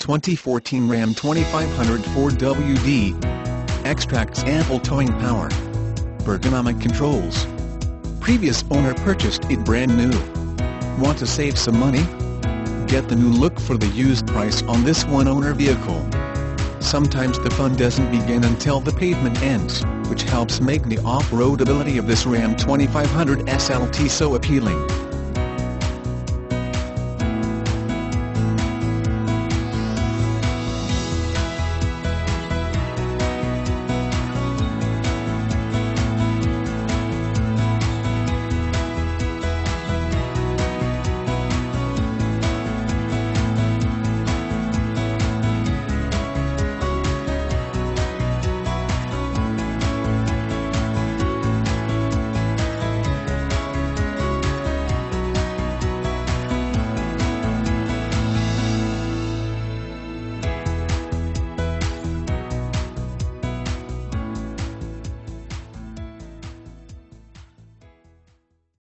2014 Ram 2500 4WD. Extracts ample towing power. Ergonomic controls. Previous owner purchased it brand new. Want to save some money? Get the new look for the used price on this one-owner vehicle. Sometimes the fun doesn't begin until the pavement ends, which helps make the off-road ability of this Ram 2500 SLT so appealing.